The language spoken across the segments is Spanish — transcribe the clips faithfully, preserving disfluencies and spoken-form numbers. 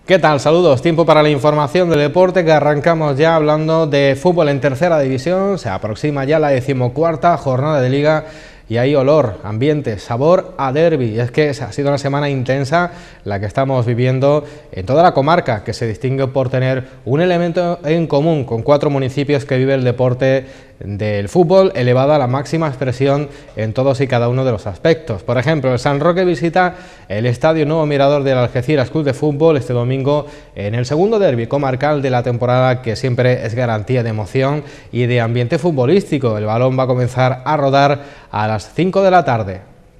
¿Qué tal? Saludos. Tiempo para la información del deporte, que arrancamos ya hablando de fútbol en tercera división. Se aproxima ya la decimocuarta jornada de liga y hay olor, ambiente, sabor a derbi. Y es que ha sido una semana intensa la que estamos viviendo en toda la comarca, que se distingue por tener un elemento en común con cuatro municipios que vive el deporte del fútbol elevado a la máxima expresión en todos y cada uno de los aspectos. Por ejemplo, el San Roque visita el Estadio Nuevo Mirador del Algeciras Club de Fútbol este domingo en el segundo derbi comarcal de la temporada, que siempre es garantía de emoción y de ambiente futbolístico. El balón va a comenzar a rodar a las cinco de la tarde.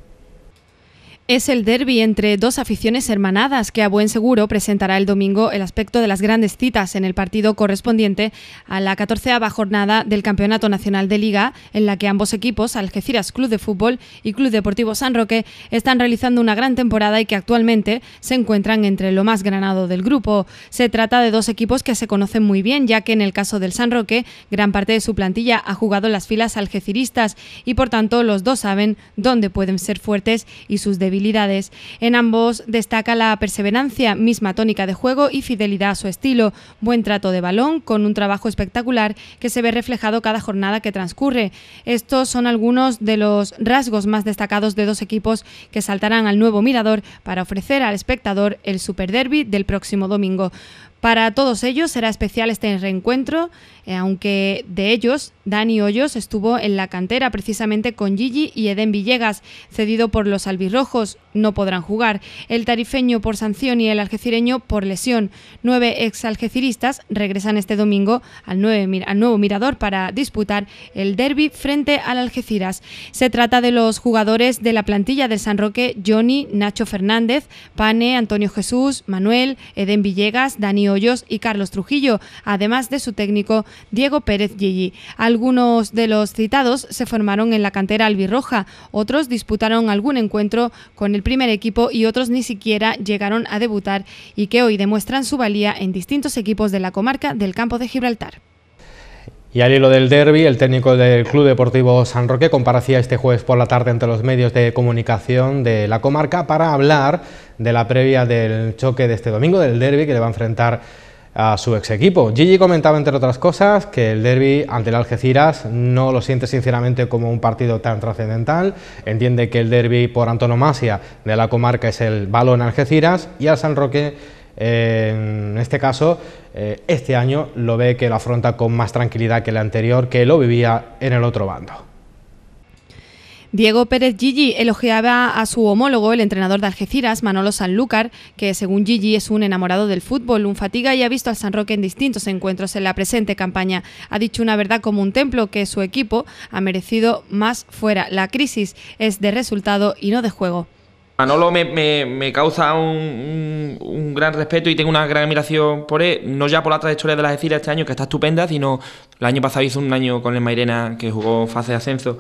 Es el derbi entre dos aficiones hermanadas que a buen seguro presentará el domingo el aspecto de las grandes citas en el partido correspondiente a la catorceava jornada del Campeonato Nacional de Liga, en la que ambos equipos, Algeciras Club de Fútbol y Club Deportivo San Roque, están realizando una gran temporada y que actualmente se encuentran entre lo más granado del grupo. Se trata de dos equipos que se conocen muy bien, ya que en el caso del San Roque, gran parte de su plantilla ha jugado en las filas algeciristas y por tanto los dos saben dónde pueden ser fuertes y sus debilidades. En ambos destaca la perseverancia, misma tónica de juego y fidelidad a su estilo, buen trato de balón con un trabajo espectacular que se ve reflejado cada jornada que transcurre. Estos son algunos de los rasgos más destacados de dos equipos que saltarán al nuevo Mirador para ofrecer al espectador el superderbi del próximo domingo. Para todos ellos será especial este reencuentro, eh, aunque de ellos, Dani Hoyos estuvo en la cantera precisamente con Gigi y Eden Villegas, cedido por los albirrojos, no podrán jugar. El tarifeño por sanción y el algecireño por lesión. Nueve exalgeciristas regresan este domingo al, nueve, al nuevo Mirador para disputar el derbi frente al Algeciras. Se trata de los jugadores de la plantilla del San Roque: Johnny, Nacho Fernández, Pane, Antonio Jesús, Manuel, Eden Villegas, Dani Hoyos y Carlos Trujillo, además de su técnico Diego Pérez Gigi. Algunos de los citados se formaron en la cantera albirroja, otros disputaron algún encuentro con el primer equipo y otros ni siquiera llegaron a debutar, y que hoy demuestran su valía en distintos equipos de la comarca del Campo de Gibraltar. Y al hilo del derbi, el técnico del Club Deportivo San Roque comparecía este jueves por la tarde ante los medios de comunicación de la comarca para hablar de la previa del choque de este domingo, del derbi que le va a enfrentar a su ex equipo. Gigi comentaba, entre otras cosas, que el derbi ante el Algeciras no lo siente sinceramente como un partido tan trascendental. Entiende que el derbi por antonomasia de la comarca es el balón Algeciras, y al San Roque, eh, en este caso, eh, este año lo ve que lo afronta con más tranquilidad que el anterior, que lo vivía en el otro bando. Diego Pérez Gigi elogiaba a su homólogo, el entrenador de Algeciras, Manolo Sanlúcar, que según Gigi es un enamorado del fútbol, un fatiga, y ha visto al San Roque en distintos encuentros en la presente campaña. Ha dicho una verdad como un templo, que su equipo ha merecido más fuera. La crisis es de resultado y no de juego. Manolo me, me, me causa un, un, un gran respeto y tengo una gran admiración por él, no ya por la trayectoria de la Algeciras este año, que está estupenda, sino el año pasado hizo un año con el Mairena, que jugó fase de ascenso.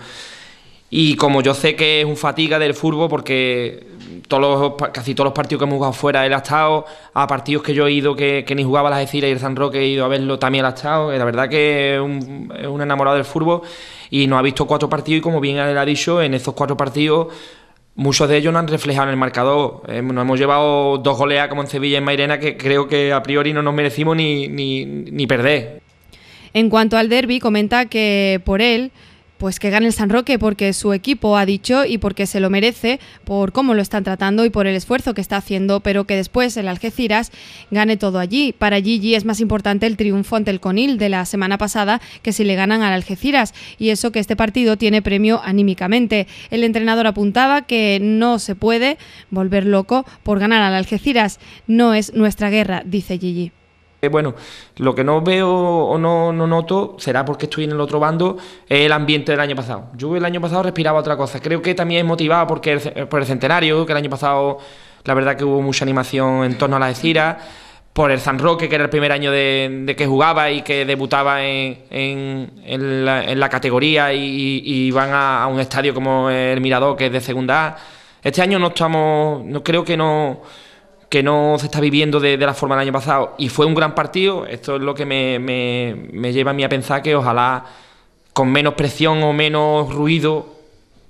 Y como yo sé que es un fatiga del fútbol, porque todos los, casi todos los partidos que hemos jugado fuera él ha estado, a partidos que yo he ido que, que ni jugaba las Algeciras y el San Roque he ido a verlo, también él ha estado. La verdad que es un, es un enamorado del fútbol y nos ha visto cuatro partidos, y como bien él ha dicho, en esos cuatro partidos muchos de ellos no han reflejado en el marcador. Eh, nos hemos llevado dos goleadas como en Sevilla y en Mairena, que creo que a priori no nos merecimos ni, ni, ni perder. En cuanto al derbi, comenta que por él, pues que gane el San Roque, porque su equipo ha dicho y porque se lo merece, por cómo lo están tratando y por el esfuerzo que está haciendo, pero que después el Algeciras gane todo allí. Para Gigi es más importante el triunfo ante el Conil de la semana pasada que si le ganan al Algeciras, y eso que este partido tiene premio anímicamente. El entrenador apuntaba que no se puede volver loco por ganar al Algeciras. No es nuestra guerra, dice Gigi. Bueno, lo que no veo o no, no noto, será porque estoy en el otro bando, es el ambiente del año pasado. Yo el año pasado respiraba otra cosa. Creo que también es motivado porque el, por el centenario, que el año pasado la verdad que hubo mucha animación en torno a la Algeciras, por el San Roque, que era el primer año de, de que jugaba y que debutaba en, en, en, la, en la categoría, y, y van a, a un estadio como el Mirador, que es de segunda A. Este año no estamos, no creo que no... que no se está viviendo de, de la forma del año pasado, y fue un gran partido. Esto es lo que me, me, me lleva a mí a pensar que ojalá con menos presión o menos ruido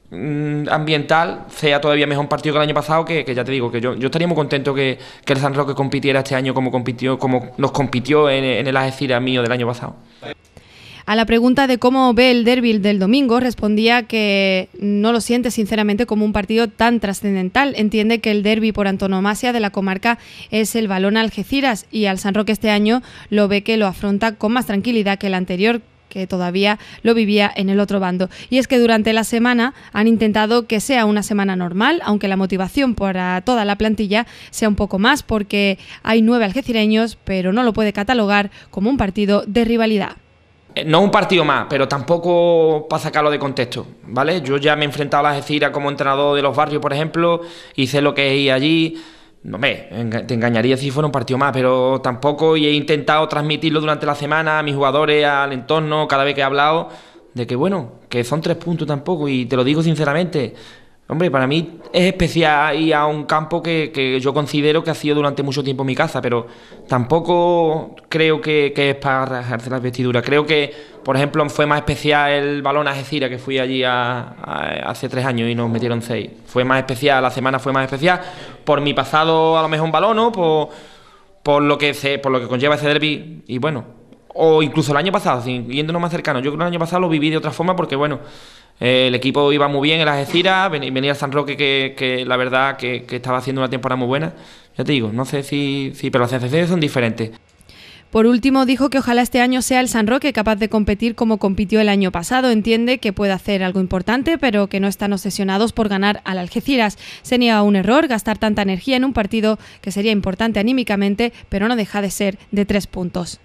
ambiental sea todavía mejor un partido que el año pasado, que, que ya te digo, que yo, yo estaría muy contento que, que el San Roque compitiera este año como compitió, como nos compitió en, en el Algeciras mío del año pasado. A la pregunta de cómo ve el derbi del domingo, respondía que no lo siente sinceramente como un partido tan trascendental. Entiende que el derbi por antonomasia de la comarca es el Balón Algeciras, y al San Roque este año lo ve que lo afronta con más tranquilidad que el anterior, que todavía lo vivía en el otro bando. Y es que durante la semana han intentado que sea una semana normal, aunque la motivación para toda la plantilla sea un poco más, porque hay nueve algecireños, pero no lo puede catalogar como un partido de rivalidad. No un partido más, pero tampoco para sacarlo de contexto, ¿vale? Yo ya me he enfrentado a la Algeciras como entrenador de los barrios, por ejemplo, y sé lo que es ir allí. No me, te engañaría si fuera un partido más, pero tampoco, y he intentado transmitirlo durante la semana a mis jugadores, al entorno, cada vez que he hablado, de que bueno, que son tres puntos tampoco, y te lo digo sinceramente. Hombre, para mí es especial ir a un campo que, que yo considero que ha sido durante mucho tiempo mi casa, pero tampoco creo que, que es para rasgarse las vestiduras. Creo que, por ejemplo, fue más especial el Balón Algeciras, que fui allí a, a, hace tres años y nos metieron seis. Fue más especial, la semana fue más especial por mi pasado, a lo mejor en balón, ¿no? por, por, lo que se, por lo que conlleva ese derbi, y bueno, o incluso el año pasado, yéndonos más cercano. Yo creo que el año pasado lo viví de otra forma porque, bueno, Eh, el equipo iba muy bien en las Algeciras, venía el San Roque que, que la verdad que, que estaba haciendo una temporada muy buena. Ya te digo, no sé si, si pero las sensaciones son diferentes. Por último, dijo que ojalá este año sea el San Roque capaz de competir como compitió el año pasado. Entiende que puede hacer algo importante, pero que no están obsesionados por ganar al Algeciras. Se niega un error gastar tanta energía en un partido que sería importante anímicamente, pero no deja de ser de tres puntos.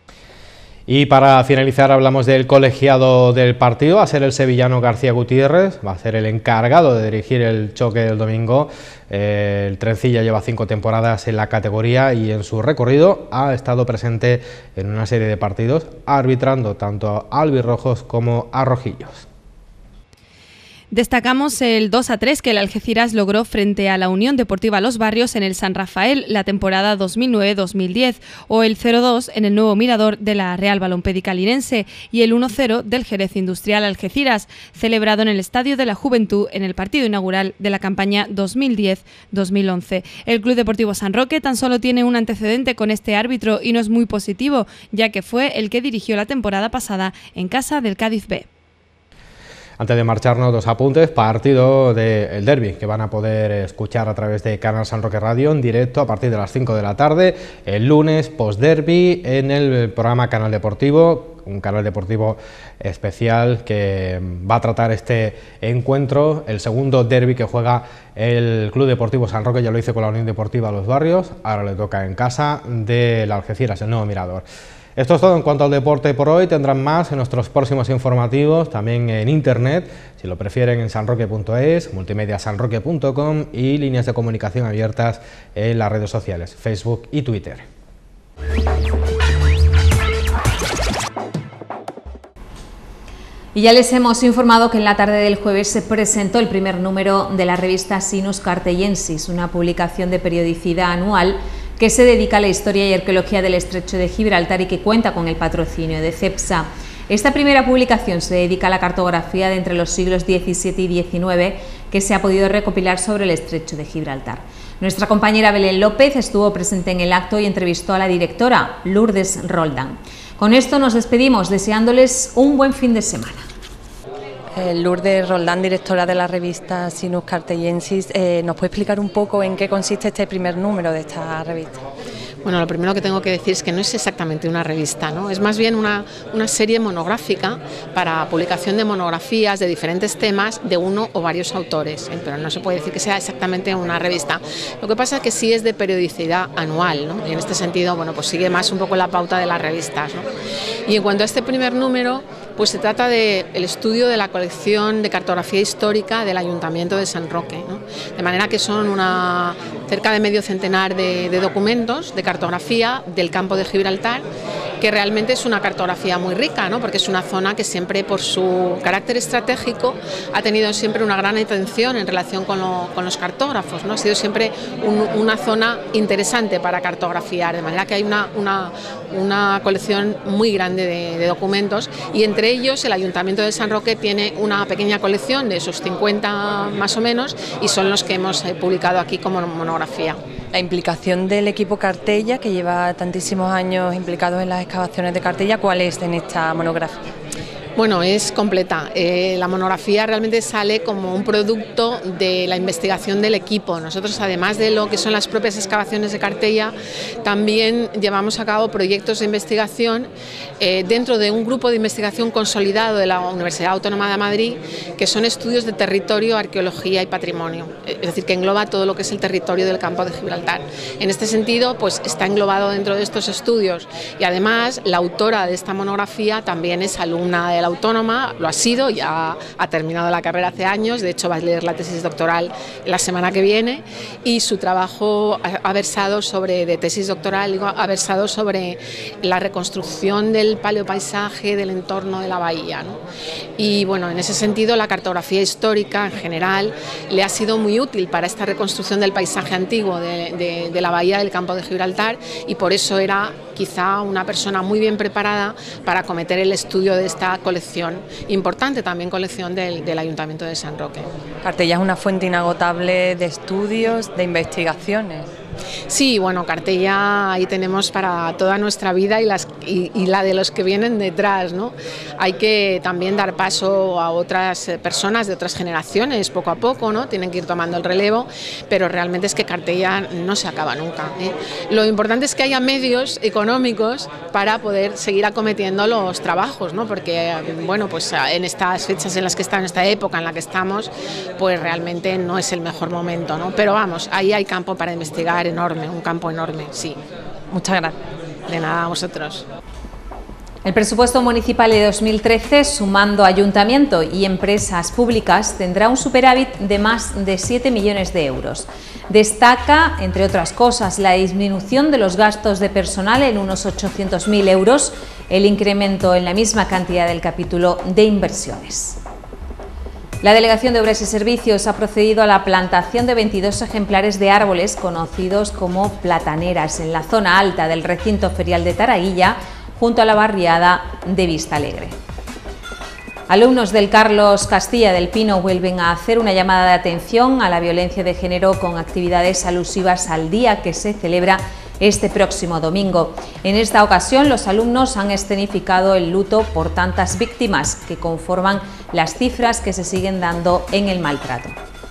Y para finalizar hablamos del colegiado del partido, va a ser el sevillano García Gutiérrez, va a ser el encargado de dirigir el choque del domingo. Eh, el Trencilla lleva cinco temporadas en la categoría y en su recorrido ha estado presente en una serie de partidos, arbitrando tanto a albirrojos como a rojillos. Destacamos el dos a tres que el Algeciras logró frente a la Unión Deportiva Los Barrios en el San Rafael la temporada dos mil nueve dos mil diez, o el cero dos en el nuevo Mirador de la Real Balompédica Linense, y el uno cero del Jerez Industrial Algeciras, celebrado en el Estadio de la Juventud en el partido inaugural de la campaña dos mil diez dos mil once. El Club Deportivo San Roque tan solo tiene un antecedente con este árbitro y no es muy positivo, ya que fue el que dirigió la temporada pasada en casa del Cádiz B. Antes de marcharnos, dos apuntes. Partido del derbi que van a poder escuchar a través de Canal San Roque Radio en directo a partir de las cinco de la tarde, el lunes post-derbi en el programa Canal Deportivo, un canal deportivo especial que va a tratar este encuentro, el segundo derbi que juega el Club Deportivo San Roque. Ya lo hizo con la Unión Deportiva Los Barrios, ahora le toca en casa del Algeciras, el nuevo Mirador. Esto es todo en cuanto al deporte por hoy. Tendrán más en nuestros próximos informativos, también en internet, si lo prefieren en sanroque punto es, multimedia sanroque punto com y líneas de comunicación abiertas en las redes sociales, Facebook y Twitter. Y ya les hemos informado que en la tarde del jueves se presentó el primer número de la revista Sinus Cartellensis, una publicación de periodicidad anual que se dedica a la historia y arqueología del Estrecho de Gibraltar y que cuenta con el patrocinio de CEPSA. Esta primera publicación se dedica a la cartografía de entre los siglos diecisiete y diecinueve que se ha podido recopilar sobre el Estrecho de Gibraltar. Nuestra compañera Belén López estuvo presente en el acto y entrevistó a la directora, Lourdes Roldán. Con esto nos despedimos deseándoles un buen fin de semana. Eh, Lourdes Roldán, directora de la revista Sinus Cartellensis, eh, ¿nos puede explicar un poco en qué consiste este primer número de esta revista? Bueno, lo primero que tengo que decir es que no es exactamente una revista, ¿no? Es más bien una, una serie monográfica para publicación de monografías de diferentes temas de uno o varios autores, ¿eh? Pero no se puede decir que sea exactamente una revista. Lo que pasa es que sí es de periodicidad anual, ¿no? Y en este sentido, bueno, pues sigue más un poco la pauta de las revistas, ¿no? Y en cuanto a este primer número, pues se trata del estudio de la colección de cartografía histórica del Ayuntamiento de San Roque, ¿no? De manera que son una, cerca de medio centenar de, de documentos de cartografía del campo de Gibraltar que realmente es una cartografía muy rica, ¿no? Porque es una zona que siempre, por su carácter estratégico, ha tenido siempre una gran atención en relación con, lo, con los cartógrafos, ¿no? Ha sido siempre un, una zona interesante para cartografiar, de manera que hay una, una, una colección muy grande de, de documentos, y entre ellos el Ayuntamiento de San Roque tiene una pequeña colección de esos cincuenta más o menos, y son los que hemos eh, publicado aquí como monografía. La implicación del equipo Cartella, que lleva tantísimos años implicados en las excavaciones de Cartella, ¿cuál es en esta monografía? Bueno, es completa. Eh, la monografía realmente sale como un producto de la investigación del equipo. Nosotros, además de lo que son las propias excavaciones de Cartella, también llevamos a cabo proyectos de investigación eh, dentro de un grupo de investigación consolidado de la Universidad Autónoma de Madrid, que son estudios de territorio, arqueología y patrimonio. Es decir, que engloba todo lo que es el territorio del Campo de Gibraltar. En este sentido, pues está englobado dentro de estos estudios, y además la autora de esta monografía también es alumna de la Autónoma, lo ha sido, ya ha terminado la carrera hace años, de hecho va a leer la tesis doctoral la semana que viene, y su trabajo ha versado sobre, de tesis doctoral, ha versado sobre la reconstrucción del paleopaisaje del entorno de la bahía, ¿no? Y bueno, en ese sentido la cartografía histórica en general le ha sido muy útil para esta reconstrucción del paisaje antiguo de, de, de la bahía del Campo de Gibraltar, y por eso era quizá una persona muy bien preparada para acometer el estudio de esta colección, importante también colección del, del Ayuntamiento de San Roque. Cartella es una fuente inagotable de estudios, de investigaciones. Sí, bueno, Cartella ahí tenemos para toda nuestra vida y, las, y, y la de los que vienen detrás, ¿no? Hay que también dar paso a otras personas de otras generaciones poco a poco, ¿no? Tienen que ir tomando el relevo, pero realmente es que Cartella no se acaba nunca, ¿eh? Lo importante es que haya medios económicos para poder seguir acometiendo los trabajos, ¿no? Porque, bueno, pues en estas fechas en las que estamos, en esta época en la que estamos, pues realmente no es el mejor momento, ¿no? Pero vamos, ahí hay campo para investigar enorme, un campo enorme, sí. Muchas gracias. De nada, a vosotros. El presupuesto municipal de dos mil trece, sumando ayuntamiento y empresas públicas, tendrá un superávit de más de siete millones de euros. Destaca, entre otras cosas, la disminución de los gastos de personal en unos ochocientos mil euros, el incremento en la misma cantidad del capítulo de inversiones. La Delegación de Obras y Servicios ha procedido a la plantación de veintidós ejemplares de árboles conocidos como plataneras en la zona alta del recinto ferial de Taraguilla, junto a la barriada de Vistalegre. Alumnos del Carlos Castilla del Pino vuelven a hacer una llamada de atención a la violencia de género con actividades alusivas al día que se celebra este próximo domingo. En esta ocasión, los alumnos han escenificado el luto por tantas víctimas que conforman las cifras que se siguen dando en el maltrato.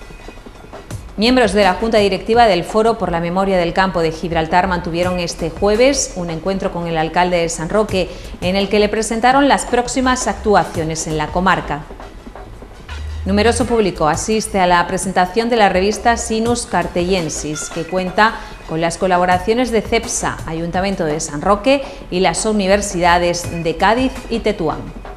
Miembros de la Junta Directiva del Foro por la Memoria del Campo de Gibraltar mantuvieron este jueves un encuentro con el alcalde de San Roque, en el que le presentaron las próximas actuaciones en la comarca. Numeroso público asiste a la presentación de la revista Sinus Cartellensis, que cuenta con las colaboraciones de CEPSA, Ayuntamiento de San Roque y las universidades de Cádiz y Tetuán.